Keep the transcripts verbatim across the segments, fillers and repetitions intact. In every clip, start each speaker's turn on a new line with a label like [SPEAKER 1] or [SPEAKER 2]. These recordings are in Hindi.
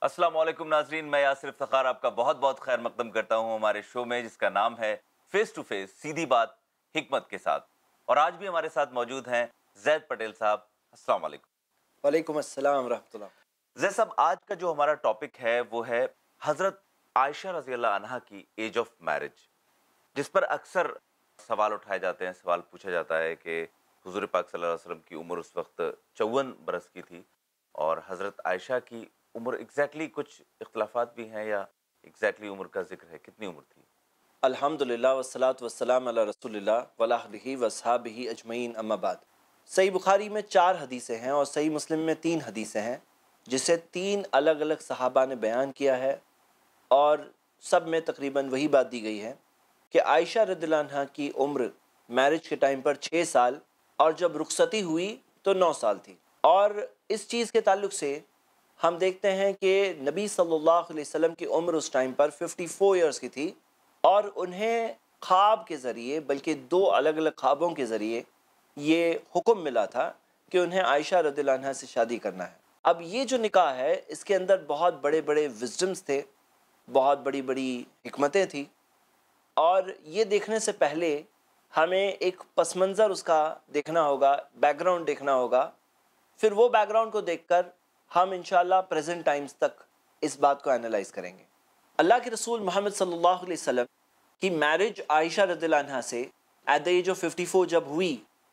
[SPEAKER 1] अस्सलाम वालेकुम नाजरीन, मैं यासिर इफ्तिखार आपका बहुत बहुत खैर मकदम करता हूँ हमारे शो में, जिसका नाम है फेस टू फेस, सीधी बात हिकमत के साथ। और आज भी हमारे साथ मौजूद हैं जैद पटेल साहब। अस्सलाम वालेकुम।
[SPEAKER 2] वालेकुम अस्सलाम रहमतुल्लाह।
[SPEAKER 1] जैद साहब, आज का जो हमारा टॉपिक है वो है हज़रत आयशा रज़ी अल्लाह अन्हा की एज ऑफ मैरिज, जिस पर अक्सर सवाल उठाए जाते हैं। सवाल पूछा जाता है कि हुजूर पाक सल्लल्लाहु अलैहि वसल्लम की उम्र उस वक्त चौवन बरस की थी और हज़रत आयशा की उम्र एग्जैक्टली, कुछ इख्तलाफात भी हैं या एग्जैक्टली उम्र का जिक्र है, कितनी उम्र थी?
[SPEAKER 2] अल्हम्दुलिल्लाह वस्सलातु वस्सलाम अला रसूलिल्लाह वला अहलिही वसहाबिही अजमईन, अम्मा बाद। सही बुखारी में चार हदीसें हैं और सही मुस्लिम में तीन हदीसें हैं, जिसे तीन अलग अलग सहाबा ने बयान किया है और सब में तकरीबन वही बात दी गई है कि आयशा रज़ियल्लाहु अन्हा की उम्र मैरिज के टाइम पर छः साल और जब रुखसती हुई तो नौ साल थी। और इस चीज़ के ताल्लुक से हम देखते हैं कि नबी सल्लल्लाहु अलैहि वसल्लम की उम्र उस टाइम पर चौवन इयर्स की थी और उन्हें ख्वाब के ज़रिए, बल्कि दो अलग अलग ख्वाबों के ज़रिए ये हुक्म मिला था कि उन्हें आयशा रज़ियल्लाहु अन्हा से शादी करना है। अब ये जो निकाह है, इसके अंदर बहुत बड़े बड़े विजडम्स थे, बहुत बड़ी बड़ी हिकमतें थी। और ये देखने से पहले हमें एक पस मंज़र उसका देखना होगा, बैकग्राउंड देखना होगा। फिर वो बैकग्राउंड को देखकर हम इंशाल्लाह प्रेजेंट टाइम्स तक इस बात को एनालाइज करेंगे। अल्लाह के रसूल मोहम्मद सल्लल्लाहु अलैहि वसल्लम की मैरिज आयशा रज़ियल्लाहु अन्हा से एट द एज ऑफ चौवन जब हुई,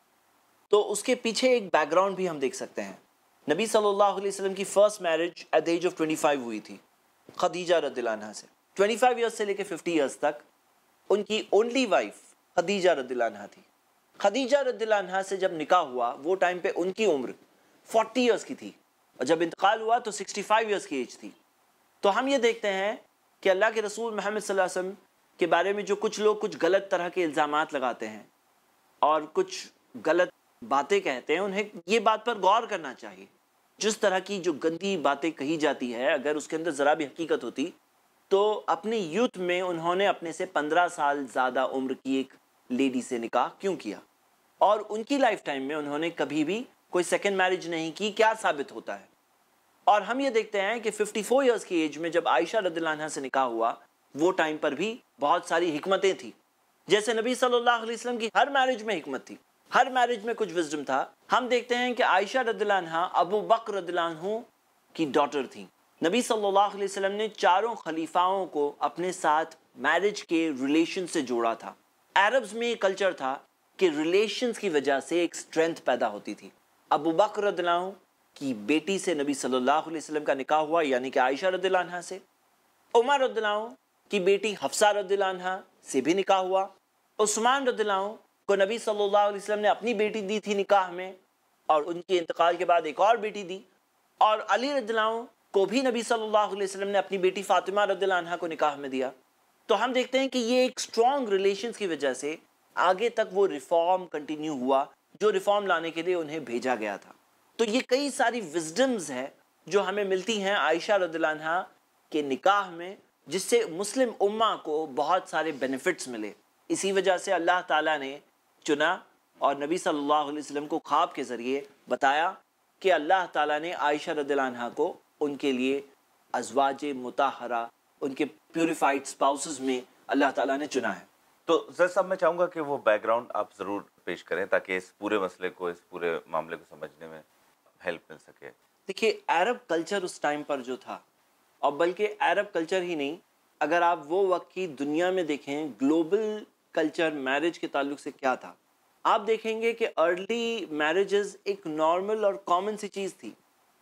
[SPEAKER 2] तो उसके पीछे एक बैकग्राउंड भी हम देख सकते हैं। नबी सल्लल्लाहु अलैहि वसल्लम की first marriage at the age of पच्चीस हुई थी खदीजा रज़ियल्लाहु अन्हा से। पच्चीस ईयर्स से लेकर पचास ईयर्स तक उनकी ओनली वाइफ खदीजा रज़ियल्लाहु अन्हा थी। खदीजा रज़ियल्लाहु अन्हा से जब निकाह हुआ, वो टाइम पे उनकी उम्र चालीस ईयर्स की थी और जब इंतकाल हुआ तो पैंसठ ईयर्स की एज थी। तो हम ये देखते हैं कि अल्लाह के रसूल मोहम्मद सल्लल्लाहु अलैहि वसल्लम के बारे में जो कुछ लोग कुछ गलत तरह के इल्ज़ामात लगाते हैं और कुछ गलत बातें कहते हैं, उन्हें ये बात पर गौर करना चाहिए। जिस तरह की जो गंदी बातें कही जाती है, अगर उसके अंदर ज़रा भी हकीकत होती तो अपनी यूथ में उन्होंने अपने से पंद्रह साल ज़्यादा उम्र की एक लेडी से निकाह क्यों किया, और उनकी लाइफ टाइम में उन्होंने कभी भी कोई सेकेंड मैरिज नहीं की, क्या साबित होता है। और हम ये देखते हैं कि चौवन इयर्स की एज में जब आयशा रज़ियल्लाहु अन्हा से निकाह हुआ, वो टाइम पर भी बहुत सारी हिकमतें थी। जैसे नबी सल्लल्लाहु अलैहि वसल्लम की हर मैरिज में हिकमत थी, हर मैरिज में कुछ विजडम था। हम देखते हैं कि आयशा रज़ियल्लाहु अन्हा अबू बकर रज़ियल्लाहु अन्हु की डॉटर थी। नबी सल्लल्लाहु अलैहि वसल्लम ने चारों खलीफाओं को अपने साथ मैरिज के रिलेशन से जोड़ा था। अरब्स में ये कल्चर था कि रिलेशंस की वजह से एक स्ट्रेंथ पैदा होती थी। अबू बकर रज़ियल्लाहु अन्हु की बेटी से नबी सल्लल्लाहु अलैहि वसल्लम का निकाह हुआ, यानी कि आयशा रज़ियल्लाहु अन्हा से। उमर रज़ियल्लाहु अन्हु की बेटी हफ्सा रज़ियल्लाहु अन्हा से भी निकाह हुआ। उस्मान रज़ियल्लाहु अन्हु को नबी सल्लल्लाहु अलैहि वसल्लम ने अपनी बेटी दी थी निकाह में, और उनके इंतकाल के बाद एक और बेटी दी। और अली रज़ियल्लाहु अन्हु को भी नबी सल्लल्लाहु अलैहि वसल्लम ने अपनी बेटी फातिमा रज़ियल्लाहु अन्हा को निकाह में दिया। तो हम देखते हैं कि ये एक स्ट्रॉन्ग रिलेशंस की वजह से आगे तक वो रिफॉर्म कंटिन्यू हुआ, जो रिफॉर्म लाने के लिए उन्हें भेजा गया था। तो ये कई सारी विजडम्स है जो हमें मिलती हैं आयशा रज़ियल्लाहु अन्हा के निकाह में, जिससे मुस्लिम उम्मा को बहुत सारे बेनिफिट्स मिले। इसी वजह से अल्लाह ताला ने चुना और नबी सल्लल्लाहु अलैहि वसल्लम को ख्वाब के ज़रिए बताया कि अल्लाह ताला ने आयशा रज़ियल्लाहु अन्हा को उनके लिए अज़वाज मुताहरा, उनके प्यूरिफाइड स्पाउसेस में अल्लाह ताला ने चुना है।
[SPEAKER 1] तो जैद साहब, मैं चाहूँगा कि वो बैकग्राउंड आप ज़रूर पेश करें ताकि इस पूरे मसले को, इस पूरे मामले को समझने में हेल्प मिल सके।
[SPEAKER 2] देखिए, अरब कल्चर उस टाइम पर जो था, और बल्कि अरब कल्चर ही नहीं, अगर आप वो वक्त की दुनिया में देखें, ग्लोबल कल्चर मैरिज के ताल्लुक से क्या था, आप देखेंगे कि अर्ली मैरिजेस एक नॉर्मल और कॉमन सी चीज़ थी।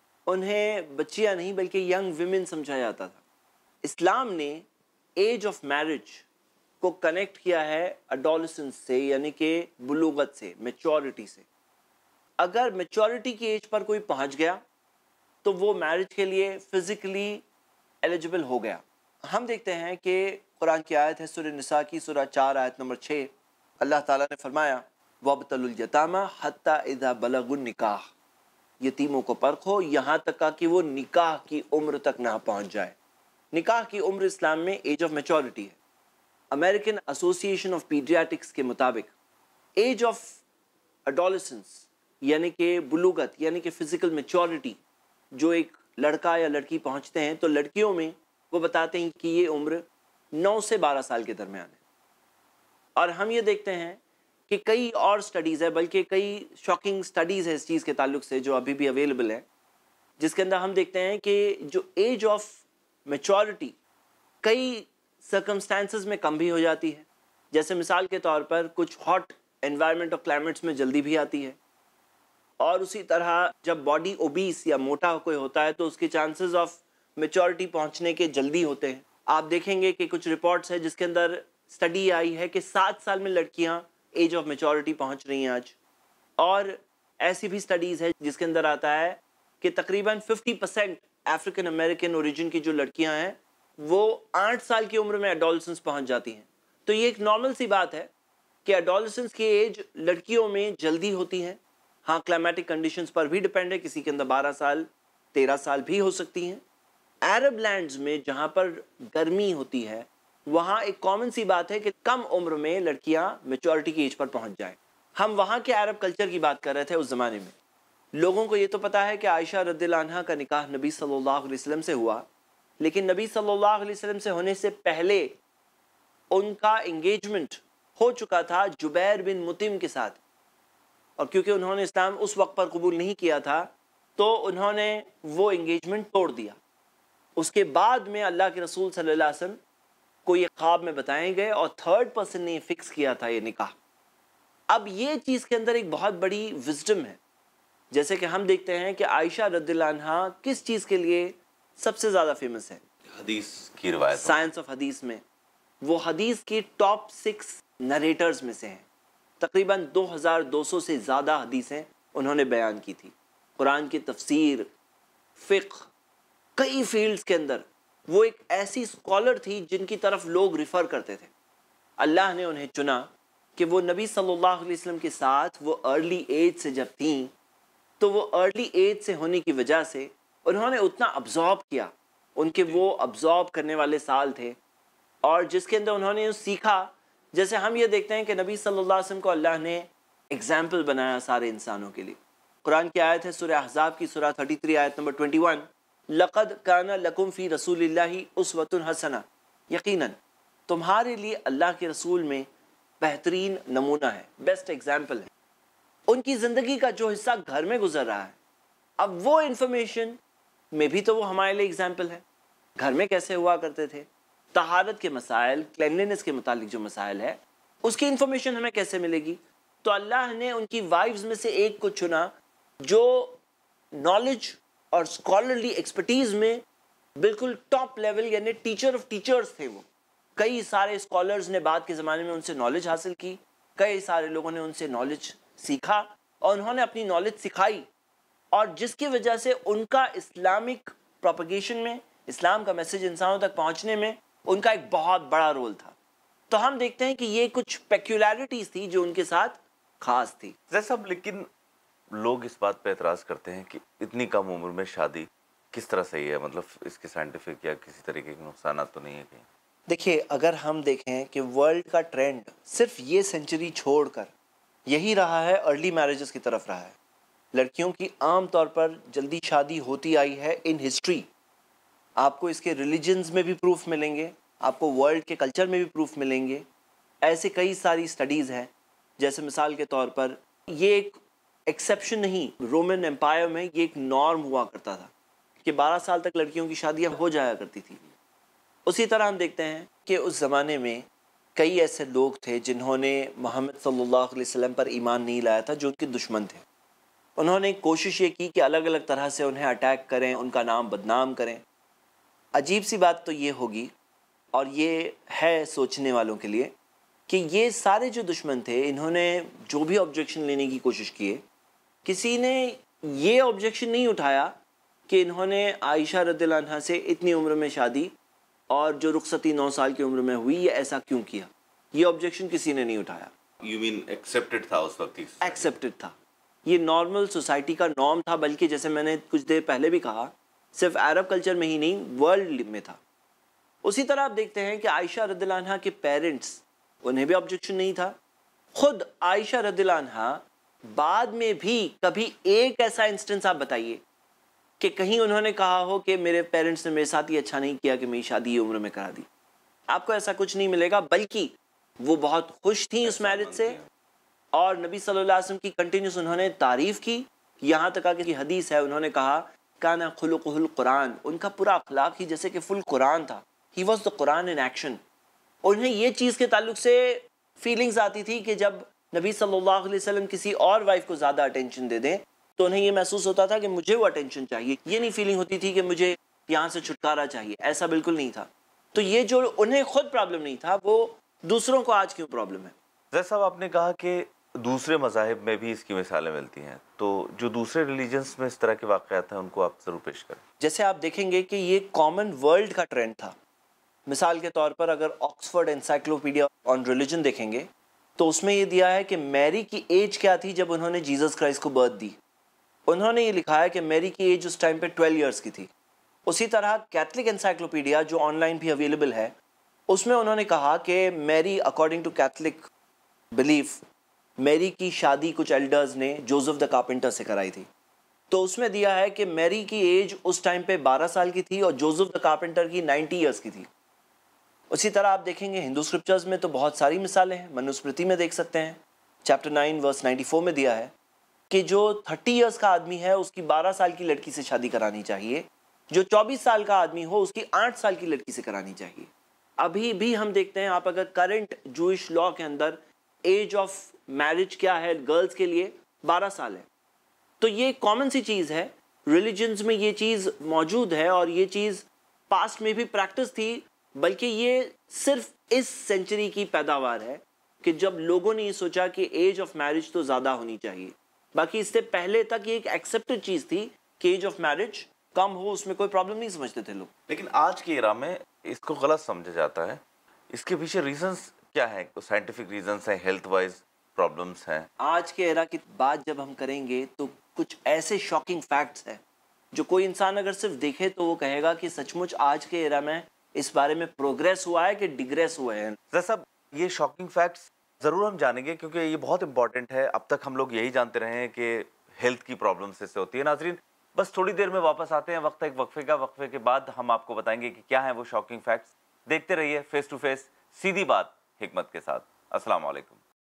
[SPEAKER 2] उन्हें बच्चियां नहीं बल्कि यंग विमेन समझा जाता था। इस्लाम ने एज ऑफ मैरिज को कनेक्ट किया है अडोलेसेंस से, यानी कि बुलूगत से, मैच्योरिटी से। अगर मैच्योरिटी की एज पर कोई पहुंच गया तो वो मैरिज के लिए फिजिकली एलिजिबल हो गया। हम देखते हैं कि कुरान की आयत है सूरह निसा की, सूरह चार आयत नंबर छः, अल्लाह ताला ने फरमाया वब्तलुल यतामा हत्ता इज़ा बलगुन निकाह, यतीमों को परखो यहाँ तक कि वो निकाह की उम्र तक ना पहुँच जाए। निकाह की उम्र इस्लाम में एज ऑफ मैच्योरिटी है। अमेरिकन एसोसिएशन ऑफ पीडियाट्रिक्स के मुताबिक एज ऑफ एडोलेसेंस यानी कि बुलूगत यानी कि फिजिकल मैच्योरिटी जो एक लड़का या लड़की पहुंचते हैं तो लड़कियों में वो बताते हैं कि ये उम्र नौ से बारह साल के दरमियान है। और हम ये देखते हैं कि कई और स्टडीज़ है, बल्कि कई शॉकिंग स्टडीज़ है इस चीज़ के ताल्लुक से जो अभी भी अवेलेबल है, जिसके अंदर हम देखते हैं कि जो एज ऑफ मैच्योरिटी कई सर्कमस्टांसेस में कम भी हो जाती है। जैसे मिसाल के तौर पर कुछ हॉट एनवायरनमेंट और क्लाइमेट्स में जल्दी भी आती है, और उसी तरह जब बॉडी ओबीस या मोटा कोई होता है तो उसके चांसेस ऑफ मैच्योरिटी पहुंचने के जल्दी होते हैं। आप देखेंगे कि कुछ रिपोर्ट्स है जिसके अंदर स्टडी आई है कि सात साल में लड़कियां एज ऑफ मैच्योरिटी पहुंच रही हैं आज। और ऐसी भी स्टडीज़ है जिसके अंदर आता है कि तकरीबन पचास परसेंट अफ्रीकन अमेरिकन ओरिजिन की जो लड़कियां हैं वो आठ साल की उम्र में एडोलसेंस पहुंच जाती हैं। तो ये एक नॉर्मल सी बात है कि एडोलसेंस की एज लड़कियों में जल्दी होती है। हाँ, क्लाइमेटिक कंडीशंस पर भी डिपेंड है, किसी के अंदर बारह साल तेरह साल भी हो सकती हैं। अरब लैंड्स में जहाँ पर गर्मी होती है वहाँ एक कॉमन सी बात है कि कम उम्र में लड़कियाँ मैच्योरिटी की एज पर पहुँच जाएं। हम वहाँ के अरब कल्चर की बात कर रहे थे। उस ज़माने में लोगों को ये तो पता है कि आयशा रज़ियल्लाहु अन्हा का निकाह नबी सल्लल्लाहु अलैहि वसल्लम से हुआ, लेकिन नबी सल्लल्लाहु अलैहि वसल्लम से होने से पहले उनका एंगेजमेंट हो चुका था जुबैर बिन मुतिम के साथ। और क्योंकि उन्होंने इस्लाम उस वक्त पर कबूल नहीं किया था तो उन्होंने वो एंगेजमेंट तोड़ दिया। उसके बाद में अल्लाह के रसूल सल्लल्लाहु अलैहि वसल्लम को ये ख्वाब में बताए गए और थर्ड पर्सन ने फिक्स किया था ये निकाह। अब ये चीज़ के अंदर एक बहुत बड़ी विजडम है। जैसे कि हम देखते हैं कि आयशा रज़ियल्लाहु अन्हा किस चीज़ के लिए सबसे ज़्यादा फेमस है?
[SPEAKER 1] हदीस की रिवायत,
[SPEAKER 2] साइंस ऑफ हदीस में वो हदीस की टॉप सिक्स नरेटर्स में से हैं। तकरीबन दो हज़ार दो सौ से ज़्यादा हदीसें उन्होंने बयान की थी। कुरान की तफसीर, फ़िक़्ह, कई फील्ड्स के अंदर वो एक ऐसी स्कॉलर थी जिनकी तरफ लोग रिफ़र करते थे। अल्लाह ने उन्हें चुना कि वो नबी सल्लल्लाहु अलैहि वसल्लम के साथ वो अर्ली एज से जब थी तो वो अर्ली एज से होने की वजह से उन्होंने उतना अब्जॉर्ब किया। उनके वो अब्जॉर्ब करने वाले साल थे और जिसके अंदर उन्होंने सीखा। जैसे हम ये देखते हैं कि नबी सल्लल्लाहु अलैहि वसल्लम को अल्लाह ने एग्जाम्पल बनाया सारे इंसानों के लिए। कुरान की आयत है सूरह अहज़ाब की सूरह तैंतीस आयत नंबर इक्कीस, लक़द काना लकुम फ़ी रसूलिल्लाहि उस्वतुन हसना, यकीनन तुम्हारे लिए अल्लाह के रसूल में बेहतरीन नमूना है, बेस्ट एग्जाम्पल है। उनकी ज़िंदगी का जो हिस्सा घर में गुजर रहा है, अब वो इन्फॉर्मेशन में भी तो वो हमारे लिए एग्जाम्पल है। घर में कैसे हुआ करते थे, तहारत के मसाइल, क्लेanलीनेस के मुतालिक जो मसाइल है उसकी इन्फॉर्मेशन हमें कैसे मिलेगी? तो अल्लाह ने उनकी वाइफ्स में से एक को चुना जो नॉलेज और स्कॉलरली एक्सपर्टीज़ में बिल्कुल टॉप लेवल, यानी टीचर ऑफ टीचर्स थे वो। कई सारे स्कॉलर्स ने बाद के ज़माने में उनसे नॉलेज हासिल की, कई सारे लोगों ने उनसे नॉलेज सीखा और उन्होंने अपनी नॉलेज सिखाई, और जिसकी वजह से उनका इस्लामिक प्रोपगेशन में, इस्लाम का मैसेज इंसानों तक पहुंचने में उनका एक बहुत बड़ा रोल था। तो हम देखते हैं कि ये कुछ पेक्युलैरिटीज़ थी जो उनके साथ खास थी।
[SPEAKER 1] जैसा अब लेकिन लोग इस बात पे एतराज़ करते हैं कि इतनी कम उम्र में शादी किस तरह सही है, मतलब इसके साइंटिफिक या किसी तरीके के नुकसान तो नहीं है कहीं?
[SPEAKER 2] देखिए, अगर हम देखें कि वर्ल्ड का ट्रेंड सिर्फ ये सेंचुरी छोड़कर यही रहा है, अर्ली मैरिजेस की तरफ रहा है। लड़कियों की आम तौर पर जल्दी शादी होती आई है इन हिस्ट्री। आपको इसके रिलीजन्स में भी प्रूफ मिलेंगे, आपको वर्ल्ड के कल्चर में भी प्रूफ मिलेंगे। ऐसे कई सारी स्टडीज़ हैं। जैसे मिसाल के तौर पर ये एक एक्सेप्शन नहीं, रोमन एम्पायर में ये एक नॉर्म हुआ करता था कि बारह साल तक लड़कियों की शादियाँ हो जाया करती थी। उसी तरह हम देखते हैं कि उस ज़माने में कई ऐसे लोग थे जिन्होंने मोहम्मद सल्लल्लाहु अलैहि वसल्लम पर ईमान नहीं लाया था, जो उनके दुश्मन थे। उन्होंने कोशिश ये की कि अलग अलग तरह से उन्हें अटैक करें, उनका नाम बदनाम करें। अजीब सी बात तो ये होगी, और ये है सोचने वालों के लिए, कि ये सारे जो दुश्मन थे इन्होंने जो भी ऑब्जेक्शन लेने की कोशिश किए, किसी ने ये ऑब्जेक्शन नहीं उठाया कि इन्होंने आयशा रज़ियल्लाहु अन्हा से इतनी उम्र में शादी और जो रुखसती नौ साल की उम्र में हुई, ये ऐसा क्यों किया। ये ऑब्जेक्शन किसी ने नहीं उठाया।
[SPEAKER 1] यू मीन एक्सेप्टेड था उस वक्त?
[SPEAKER 2] एक्सेप्टेड था, ये नॉर्मल सोसाइटी का नॉर्म था। बल्कि जैसे मैंने कुछ देर पहले भी कहा, सिर्फ अरब कल्चर में ही नहीं, वर्ल्ड में था। उसी तरह आप देखते हैं कि आयशा रज़ियल्लाहु अन्हा के पेरेंट्स, उन्हें भी ऑब्जेक्शन नहीं था। खुद आयशा रज़ियल्लाहु अन्हा बाद में भी कभी एक ऐसा इंस्टेंस आप बताइए कि कहीं उन्होंने कहा हो कि मेरे पेरेंट्स ने मेरे साथ ही अच्छा नहीं किया कि मेरी शादी ये उम्र में करा दी। आपको ऐसा कुछ नहीं मिलेगा, बल्कि वो बहुत खुश थी उस मैरिज से और नबी सल्लल्लाहु अलैहि वसल्लम की कंटिन्यूस उन्होंने तारीफ की। यहाँ तक कि हदीस है, उन्होंने कहा काना खुलुकुहुल कुरान, उनका पूरा अखलाक ही जैसे कि फुल कुरान था। He was the Quran in action. उन्हें ये चीज़ के ताल्लुक से फीलिंग्स आती थी कि जब नबी सल्लल्लाहु अलैहि वसल्लम किसी और वाइफ को ज़्यादा अटेंशन दे दें तो उन्हें ये महसूस होता था कि मुझे वो अटेंशन चाहिए। ये नहीं फीलिंग होती थी कि मुझे यहाँ से छुटकारा चाहिए, ऐसा बिल्कुल नहीं था। तो ये जो उन्हें खुद प्रॉब्लम नहीं था, वो दूसरों को आज क्यों प्रॉब्लम है।
[SPEAKER 1] जैसा साहब आपने कहा कि दूसरे मज़ाहिब में भी इसकी मिसालें मिलती हैं, तो जो दूसरे रिलीजन्स में इस तरह के वाक़यात हैं उनको आप ज़रूर पेश करें।
[SPEAKER 2] जैसे आप देखेंगे कि ये कॉमन वर्ल्ड का ट्रेंड था। मिसाल के तौर पर अगर ऑक्सफोर्ड एनसाइक्लोपीडिया ऑन रिलीजन देखेंगे तो उसमें ये दिया है कि मैरी की एज क्या थी जब उन्होंने जीसस क्राइस्ट को बर्थ दी। उन्होंने ये लिखा है कि मैरी की एज उस टाइम पे ट्वेल्व इयर्स की थी। उसी तरह कैथलिक एनसाइक्लोपीडिया जो ऑनलाइन भी अवेलेबल है, उसमें उन्होंने कहा कि Mary according to Catholic belief Mary की शादी कुछ एल्डर्स ने जोसेफ द कारपेंटर से कराई थी। तो उसमें दिया है कि मैरी की एज उस टाइम पे बारह साल की थी और जोसेफ द कारपेंटर की नब्बे इयर्स की थी। उसी तरह आप देखेंगे हिंदू स्क्रिप्चर्स में तो बहुत सारी मिसालें हैं। मनुस्मृति में देख सकते हैं, chapter nine verse ninety four में दिया है कि जो थर्टी इयर्स का आदमी है उसकी बारह साल की लड़की से शादी करानी चाहिए, जो चौबीस साल का आदमी हो उसकी आठ साल की लड़की से करानी चाहिए। अभी भी हम देखते हैं, आप अगर करंट जूइश लॉ के अंदर एज ऑफ मैरिज क्या है गर्ल्स के लिए, बारह साल है। तो ये कॉमन सी चीज़ है, रिलीजन्स में ये चीज़ मौजूद है और ये चीज़ पास्ट में भी प्रैक्टिस थी, बल्कि ये सिर्फ इस सेंचुरी की पैदावार है कि जब लोगों ने ये सोचा कि एज ऑफ मैरिज तो ज़्यादा होनी चाहिए। बाकी इससे पहले तक ये एक एक्सेप्टेड चीज़ थी कि एज ऑफ मैरिज कम हो, उसमें कोई प्रॉब्लम नहीं समझते थे लोग।
[SPEAKER 1] लेकिन आज की एरा में इसको गलत समझा जाता है। इसके पीछे रीजंस क्या है? साइंटिफिक रीजंस हैं, हेल्थ वाइज प्रॉब्लम्स हैं।
[SPEAKER 2] आज के एरा की बात जब हम करेंगे तो कुछ ऐसे शॉकिंग फैक्ट्स हैं जो कोई इंसान अगर सिर्फ देखे तो वो कहेगा कि सचमुच आज के एरा में इस बारे में प्रोग्रेस हुआ है कि डिग्रेस हुआ है।
[SPEAKER 1] जैसा ये शॉकिंग फैक्ट्स ज़रूर हम जानेंगे क्योंकि ये बहुत इंपॉर्टेंट है। अब तक हम लोग यही जानते रहे हैं कि हेल्थ की प्रॉब्लम्स इससे होती है। नाजरीन, बस थोड़ी देर में वापस आते हैं, वक्त एक वक्फे का। वक्फे के बाद हम आपको बताएंगे कि क्या है वो शॉकिंग फैक्ट्स। देखते रहिए फेस टू फेस, सीधी बात हिकमत के साथ। अस्सलाम वालेकुम।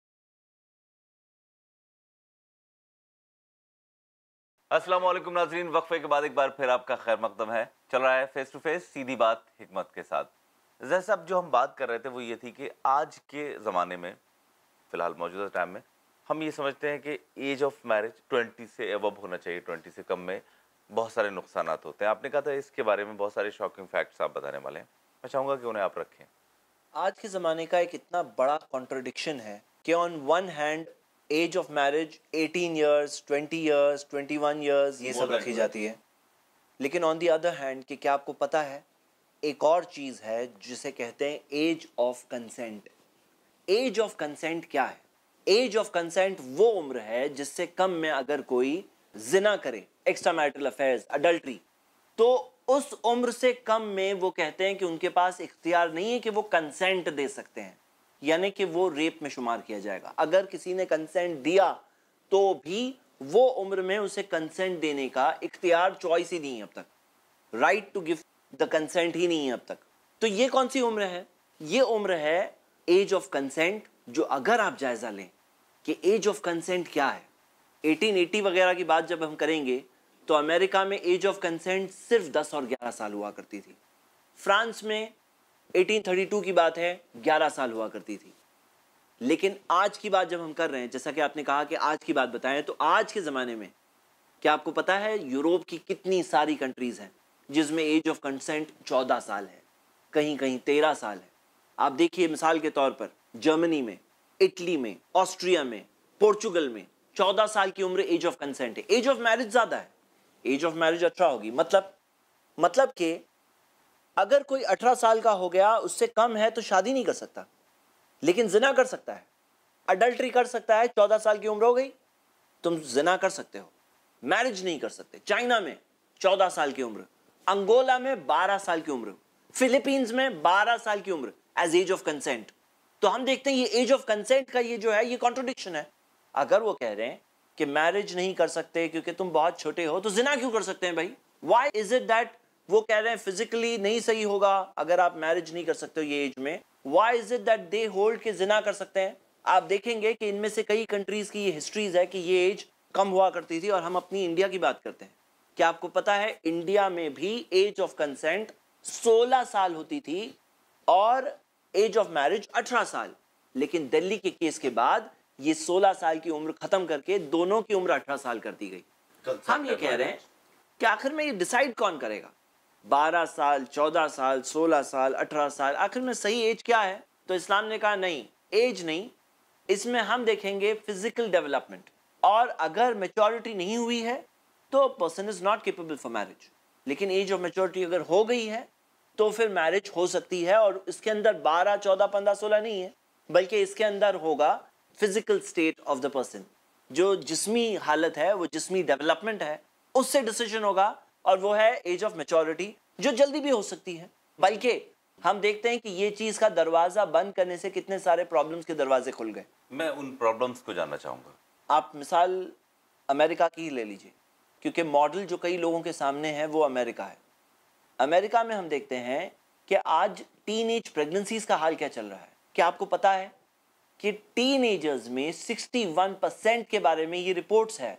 [SPEAKER 1] अस्सलाम वालेकुम नाजरीन, वक्फे के बाद एक बार फिर आपका खैर मकदम है। चल रहा है फेस टू फेस, सीधी बात हिकमत के साथ। जैसे अब जो हम बात कर रहे थे वो ये थी कि आज के ज़माने में, फ़िलहाल मौजूदा टाइम में, हम ये समझते हैं कि एज ऑफ मैरिज ट्वेंटी से अबव होना चाहिए, ट्वेंटी से कम में बहुत सारे नुकसानात होते हैं। आपने कहा था इसके बारे में बहुत सारे शॉकिंग फैक्ट्स आप बताने वाले हैं, मैं चाहूँगा कि उन्हें आप रखें।
[SPEAKER 2] आज के ज़माने का एक इतना बड़ा कॉन्ट्रडिक्शन है कि on one hand age of marriage eighteen years, twenty years, twenty one years ये सब रखी जाती है, लेकिन ऑन दी अदर हैंड कि क्या आपको पता है एक और चीज़ है जिसे कहते हैं age of consent. Age of consent क्या है? एज ऑफ कंसेंट वो उम्र है जिससे कम में अगर कोई जिना करे, एक्स्ट्रा मैरिटल अफेयर्स, अडल्ट्री, तो उस उम्र से कम में वो कहते हैं कि उनके पास इख्तियार नहीं है कि वो कंसेंट दे सकते हैं, यानी कि वो रेप में शुमार किया जाएगा। अगर किसी ने कंसेंट दिया तो भी वो उम्र में उसे कंसेंट देने का इख्तियार, चॉइस ही नहीं है अब तक, right to give the consent ही नहीं है अब तक। तो ये कौन सी उम्र है? ये उम्र है एज ऑफ कंसेंट, जो अगर आप जायजा लें कि एज ऑफ कंसेंट क्या है, एटीन एटी वगैरह की बात जब हम करेंगे तो अमेरिका में एज ऑफ कंसेंट सिर्फ दस और ग्यारह साल हुआ करती थी। फ्रांस में एटीन थर्टी टू की बात है, ग्यारह साल हुआ करती थी। लेकिन आज की बात जब हम कर रहे हैं, जैसा कि आपने कहा कि आज की बात बताएं, तो आज के ज़माने में क्या आपको पता है यूरोप की कितनी सारी कंट्रीज़ हैं जिसमें एज ऑफ कंसेंट चौदह साल है, कहीं कहीं तेरह साल है। आप देखिए मिसाल के तौर पर जर्मनी में, इटली में, ऑस्ट्रिया में, पोर्चुगल में चौदह साल की उम्र एज ऑफ कंसेंट है। एज ऑफ मैरिज ज़्यादा है, एज ऑफ मैरिज अठारह होगी। मतलब मतलब कि अगर कोई अठारह साल का हो गया, उससे कम है तो शादी नहीं कर सकता, लेकिन जिना कर सकता है, अडल्ट्री कर सकता है। चौदह साल की उम्र हो गई, तुम जिना कर सकते हो, मैरिज नहीं कर सकते। चाइना में चौदह साल की उम्र, अंगोला में बारह साल की उम्र, फिलीपींस में बारह साल की उम्र एज एज ऑफ कंसेंट। तो हम देखते हैं ये एज ऑफ कंसेंट का ये जो है ये कॉन्ट्रोडिक्शन है। अगर वो कह रहे हैं कि मैरिज नहीं कर सकते क्योंकि तुम बहुत छोटे हो, तो जिना क्यों कर सकते हैं भाई? व्हाई इज इट दैट वो कह रहे हैं फिजिकली नहीं सही होगा अगर आप मैरिज नहीं कर सकते हो ये एज में, why is it that they hold के जिना कर सकते हैं? आप देखेंगे कि इनमें से कई कंट्रीज की ये हिस्ट्रीज है कि ये एज कम हुआ करती थी, और हम अपनी इंडिया की बात करते हैं। क्या आपको पता है इंडिया में भी एज ऑफ कंसेंट सोलह साल होती थी और एज ऑफ मैरिज अठारह साल, लेकिन दिल्ली के केस के बाद ये सोलह साल की उम्र खत्म करके दोनों की उम्र अठारह साल कर दी गई। हम ये कह रहे हैं कि आखिर में ये डिसाइड कौन करेगा, बारह साल, चौदह साल, सोलह साल, अठारह साल, आखिर में सही एज क्या है? तो इस्लाम ने कहा नहीं, एज नहीं, इसमें हम देखेंगे फिजिकल डेवलपमेंट, और अगर मैच्योरिटी नहीं हुई है तो person is not capable for marriage. लेकिन एज ऑफ मैच्योरिटी अगर हो गई है तो फिर मैरिज हो सकती है, और इसके अंदर बारह, चौदह, पंद्रह, सोलह नहीं है, बल्कि इसके अंदर होगा physical state of the person, जो जिस्मी हालत है, वो जिस्मी डेवलपमेंट है, उससे डिसीजन होगा, और वो है एज ऑफ मैच्योरिटी, जो जल्दी भी हो सकती है। बल्कि हम देखते हैं कि ये चीज का दरवाजा बंद करने से कितने सारे प्रॉब्लम्स के दरवाजे खुल गए।
[SPEAKER 1] मैं उन प्रॉब्लम्स को जानना चाहूंगा।
[SPEAKER 2] आप मिसाल अमेरिका की ही ले लीजिए, क्योंकि मॉडल जो कई लोगों के सामने है वो अमेरिका है। अमेरिका में हम देखते हैं कि आज टीनेज प्रेगनेंसीज का हाल क्या चल रहा है। क्या आपको पता है कि टीनेजर्स में इकसठ परसेंट के बारे में ये रिपोर्ट्स है,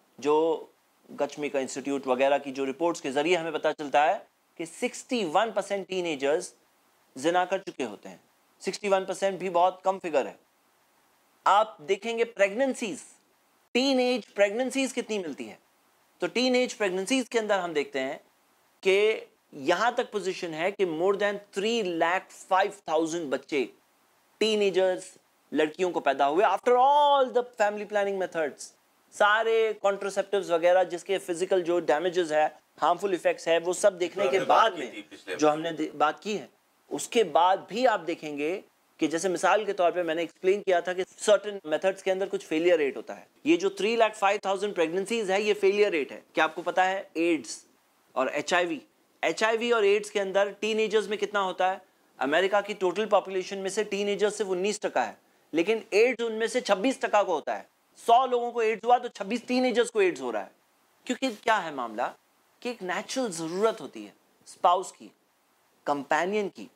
[SPEAKER 2] जो गचमी का इंस्टीट्यूट वगैरह की जो रिपोर्ट्स के जरिए हमें पता चलता है कि इकसठ परसेंट टीनेजर्स जिना कर चुके होते हैं। इकसठ परसेंट भी बहुत कम फिगर है। आप देखेंगे प्रेगनेंसीज, टीनेज प्रेगनेंसीज कितनी मिलती है, तो टीनेज प्रेगनेंसीज के अंदर हम देखते हैं कि यहां तक पोजीशन है कि more than three lakh five thousand बच्चे टीनेजर्स लड़कियों को पैदा हुए after all the family planning methods, सारे कॉन्ट्रासेप्टिव्स वगैरह जिसके फिजिकल जो डैमेजेस है, हार्मफुल इफेक्ट्स है, वो सब देखने के बाद में जो हमने बात की है, उसके बाद भी आप देखेंगे कि जैसे मिसाल के तौर पे मैंने एक्सप्लेन किया था कि सर्टेन मेथड्स के अंदर कुछ फेलियर रेट होता है। ये जो three lakh five thousand pregnancies है, ये फेलियर रेट है। क्या आपको पता है एड्स और H I V H I V और एड्स के अंदर टीनेजर्स में कितना होता है? अमेरिका की टोटल पॉपुलेशन में से टीनेजर्स सिर्फ उन्नीस टका है, लेकिन एड्स उनमें से छब्बीस टका को होता है। सौ लोगों को एड्स हुआ तो छब्बीस टीनेजर्स को एड्स हो रहा है। क्योंकि क्या है मामला कि एक नेचुरल जरूरत होती है स्पाउस की, कंपेनियन की,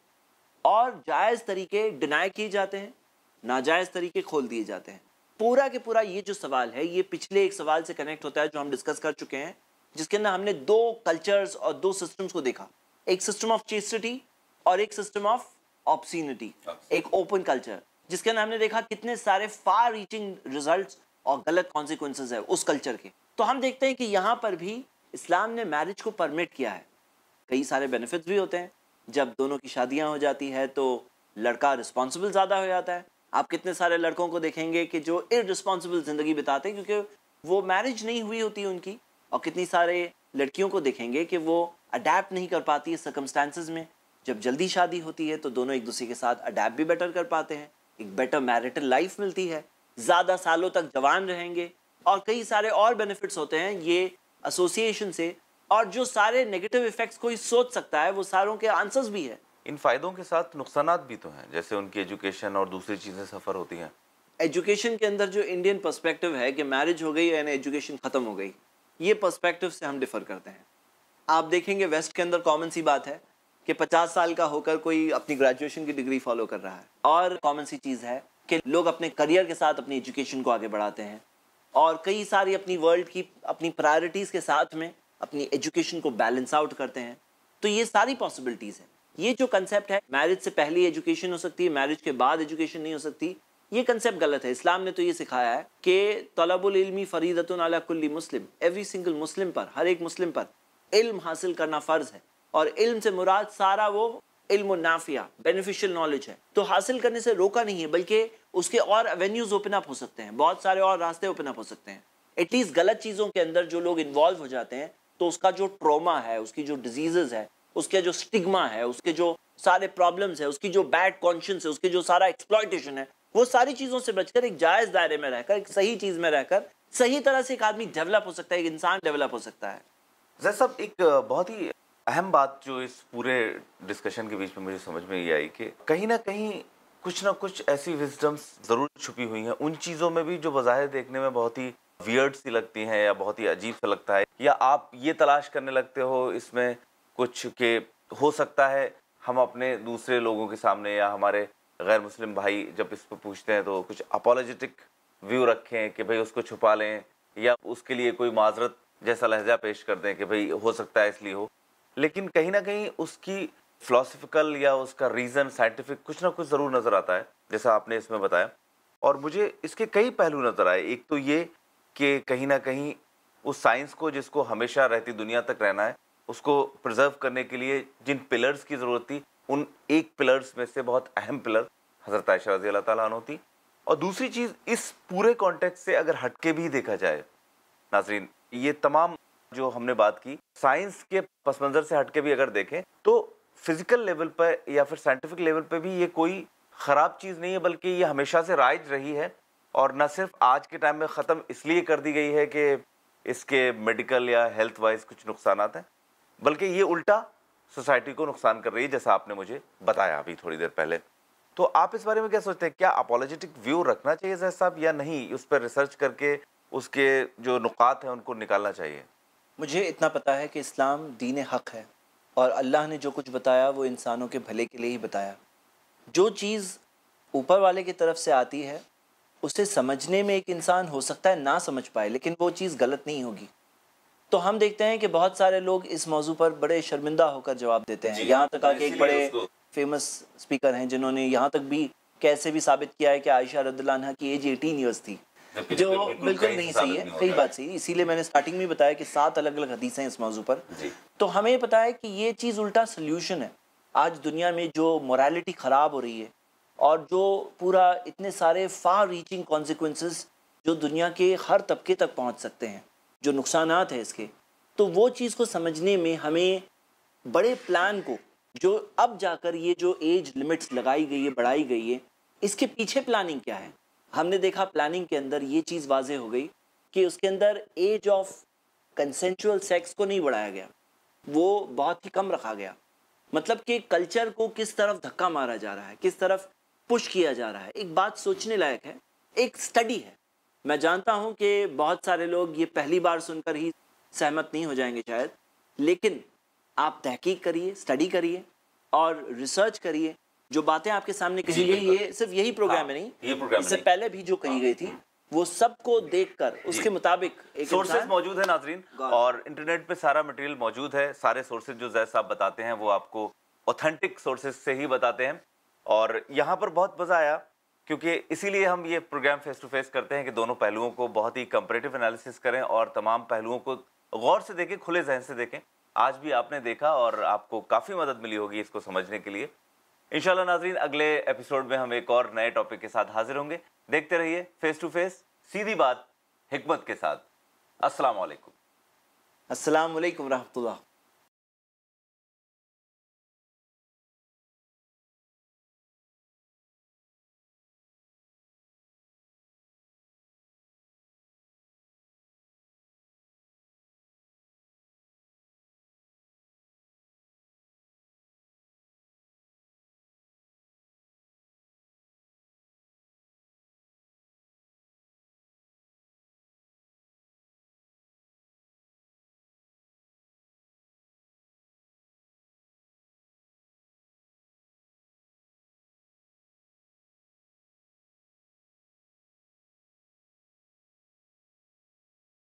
[SPEAKER 2] और जायज तरीके डिनाई किए जाते हैं, नाजायज तरीके खोल दिए जाते हैं। पूरा के पूरा ये जो सवाल है, ये पिछले एक सवाल से कनेक्ट होता है जो हम डिस्कस कर चुके हैं, जिसके अंदर हमने दो कल्चर्स और दो सिस्टम्स को देखा, एक सिस्टम ऑफ चेस्टिटी और एक सिस्टम ऑफ ऑब्सीनिटी, एक ओपन कल्चर, जिसके अंदर हमने देखा कितने सारे फार रीचिंग रिजल्ट्स और गलत कॉन्सिक्वेंसेस है उस कल्चर के। तो हम देखते हैं कि यहाँ पर भी इस्लाम ने मैरिज को परमिट किया है। कई सारे बेनिफिट्स भी होते हैं। जब दोनों की शादियां हो जाती है तो लड़का रिस्पॉन्सिबल ज़्यादा हो जाता है। आप कितने सारे लड़कों को देखेंगे कि जो इररिस्पॉन्सिबल ज़िंदगी बिताते हैं क्योंकि वो मैरिज नहीं हुई होती उनकी, और कितनी सारे लड़कियों को देखेंगे कि वो अडेप्ट नहीं कर पाती है सर्कमस्टांसेस में। जब जल्दी शादी होती है तो दोनों एक दूसरे के साथ अडेप्ट भी बेटर कर पाते हैं, एक बेटर मैरिटल लाइफ मिलती है, ज़्यादा सालों तक जवान रहेंगे, और कई सारे और बेनिफिट्स होते हैं ये एसोसिएशन से। और जो सारे नेगेटिव इफेक्ट्स कोई सोच सकता है वो सारों के आंसर्स भी है।
[SPEAKER 1] इन फायदों के साथ नुकसानात भी तो हैं, जैसे उनकी एजुकेशन और दूसरी चीज़ें सफ़र होती हैं।
[SPEAKER 2] एजुकेशन के अंदर जो इंडियन पर्सपेक्टिव है कि मैरिज हो गई यानी एजुकेशन खत्म हो गई, ये पर्सपेक्टिव से हम डिफर करते हैं। आप देखेंगे वेस्ट के अंदर कॉमन सी बात है कि पचास साल का होकर कोई अपनी ग्रेजुएशन की डिग्री फॉलो कर रहा है, और कॉमन सी चीज़ है कि लोग अपने करियर के साथ अपनी एजुकेशन को आगे बढ़ाते हैं, और कई सारी अपनी वर्ल्ड की अपनी प्रायोरिटीज़ के साथ में अपनी एजुकेशन को बैलेंस आउट करते हैं। तो ये सारी पॉसिबिलिटीज़ हैं। ये जो कंसेप्ट है मैरिज से पहले एजुकेशन हो सकती है, मैरिज के बाद एजुकेशन नहीं हो सकती, ये कंसेप्ट गलत है। इस्लाम ने तो ये सिखाया है कि तलबुल इल्मी फरीदतुन अला कुल्ली मुस्लिम, एवरी सिंगल मुस्लिम पर, हर एक मुस्लिम पर इल्म हासिल करना फ़र्ज है। और इल्म से मुराद सारा वो इल्म नाफिया बेनिफिशियल नॉलेज है। तो हासिल करने से रोका नहीं है, बल्कि उसके और एवेन्यूज ओपन अप हो सकते हैं, बहुत सारे और रास्ते ओपन अप हो सकते हैं। एटलीस्ट गलत चीज़ों के अंदर जो लोग इन्वॉल्व हो जाते हैं तो उसका जो ट्रॉमा है, उसकी जो डिजीजेज है, उसके जो स्टिग्मा है, उसके जो सारे प्रॉब्लम्स है, उसकी जो बैड कॉन्शियंस है, उसके जो सारा एक्सप्लॉयटेशन है, वो सारी चीज़ों से बचकर एक जायज़ दायरे में रहकर, एक सही चीज़ में रहकर सही तरह से एक आदमी डेवलप हो सकता है, एक इंसान डेवलप हो सकता है।
[SPEAKER 1] जैसे सब एक बहुत ही अहम बात जो इस पूरे डिस्कशन के बीच में मुझे समझ में ये आई कि कहीं ना कहीं कुछ ना कुछ ऐसी विजडम्स ज़रूर छुपी हुई हैं उन चीज़ों में भी जो बज़ाहिर देखने में बहुत ही वियर्ड सी लगती हैं या बहुत ही अजीब सा लगता है, या आप ये तलाश करने लगते हो इसमें कुछ के हो सकता है हम अपने दूसरे लोगों के सामने या हमारे गैर मुस्लिम भाई जब इस पर पूछते हैं तो कुछ अपोलोजेटिक व्यू रखें कि भाई उसको छुपा लें या उसके लिए कोई माजरत जैसा लहजा पेश कर दें कि भाई हो सकता है इसलिए हो, लेकिन कहीं ना कहीं उसकी फिलोसफिकल या उसका रीज़न साइंटिफिक कुछ ना कुछ ज़रूर नज़र आता है, जैसा आपने इसमें बताया। और मुझे इसके कई पहलू नज़र आए। एक तो ये कि कहीं ना कहीं उस साइंस को जिसको हमेशा रहती दुनिया तक रहना है, उसको प्रिजर्व करने के लिए जिन पिलर्स की ज़रूरत थी, उन एक पिलर्स में से बहुत अहम पिलर हज़रत आयशा रज़ी अल्लाह ताला अन्हा थी। और दूसरी चीज़, इस पूरे कॉन्टेक्स्ट से अगर हटके भी देखा जाए नाज़रीन, ये तमाम जो हमने बात की साइंस के पस मंज़र से हटके भी अगर देखें तो फिजिकल लेवल पर या फिर साइंटिफिक लेवल पर भी ये कोई ख़राब चीज़ नहीं है, बल्कि ये हमेशा से राइज रही है। और न सिर्फ आज के टाइम में ख़त्म इसलिए कर दी गई है कि इसके मेडिकल या हेल्थ वाइज कुछ नुकसानात हैं, बल्कि ये उल्टा सोसाइटी को नुकसान कर रही है, जैसा आपने मुझे बताया अभी थोड़ी देर पहले। तो आप इस बारे में क्या सोचते हैं, क्या अपोलोजेटिक व्यू रखना चाहिए जैसा साहब, या नहीं उस पर रिसर्च करके उसके जो नुकात हैं उनको निकालना चाहिए?
[SPEAKER 2] मुझे इतना पता है कि इस्लाम दीन हक है और अल्लाह ने जो कुछ बताया वो इंसानों के भले के लिए ही बताया। जो चीज़ ऊपर वाले की तरफ से आती है उसे समझने में एक इंसान हो सकता है ना समझ पाए, लेकिन वो चीज़ गलत नहीं होगी। तो हम देखते हैं कि बहुत सारे लोग इस मौजू पर बड़े शर्मिंदा होकर जवाब देते हैं। यहाँ तक आके एक बड़े फेमस स्पीकर हैं जिन्होंने यहाँ तक भी कैसे भी साबित किया है कि आयशा रज़ियल्लाहु अन्हा की एज अठारह इयर्स थी, जो बिल्कुल नहीं सही है। कई बात सही, इसीलिए मैंने स्टार्टिंग में बताया कि सात अलग अलग हदीसें हैं इस मौजू पर। तो हमें पता है कि ये चीज़ उल्टा सोल्यूशन है। आज दुनिया में जो मोरालिटी ख़राब हो रही है और जो पूरा इतने सारे फार रीचिंग कॉन्सिक्वेंसेस जो दुनिया के हर तबके तक पहुंच सकते हैं, जो नुकसानात हैं इसके, तो वो चीज़ को समझने में हमें बड़े प्लान को, जो अब जाकर ये जो एज लिमिट्स लगाई गई है, बढ़ाई गई है, इसके पीछे प्लानिंग क्या है, हमने देखा प्लानिंग के अंदर ये चीज़ वाज़ेह हो गई कि उसके अंदर एज ऑफ कंसेंचुअल सेक्स को नहीं बढ़ाया गया, वो बहुत ही कम रखा गया। मतलब कि कल्चर को किस तरफ धक्का मारा जा रहा है, किस तरफ पुश किया जा रहा है, एक बात सोचने लायक है, एक स्टडी है। मैं जानता हूं कि बहुत सारे लोग ये पहली बार सुनकर ही सहमत नहीं हो जाएंगे शायद, लेकिन आप तहकीक करिए, स्टडी करिए और रिसर्च करिए। जो बातें आपके सामने कही गई, ये सिर्फ यही प्रोग्राम है नहीं, इससे पहले भी जो कही गई थी वो सबको देखकर उसके मुताबिक एक
[SPEAKER 1] सोर्सेज मौजूद है नाजरीन, और इंटरनेट पे सारा मटेरियल मौजूद है। सारे सोर्सेज जो जैद साहब बताते हैं वो आपको ऑथेंटिक सोर्सेज से ही बताते हैं। और यहाँ पर बहुत मज़ा आया, क्योंकि इसीलिए हम ये प्रोग्राम फेस टू फेस करते हैं कि दोनों पहलुओं को बहुत ही कंपैरेटिव एनालिसिस करें और तमाम पहलुओं को गौर से देखें, खुले जहन से देखें। आज भी आपने देखा और आपको काफ़ी मदद मिली होगी इसको समझने के लिए। इंशाल्लाह नाजरीन, अगले एपिसोड में हम एक और नए टॉपिक के साथ हाजिर होंगे। देखते रहिए फेस टू फेस, सीधी बात हिकमत के साथ। अस्सलाम वालेकुम।
[SPEAKER 2] अस्सलाम वालेकुम रहमतुल्लाह।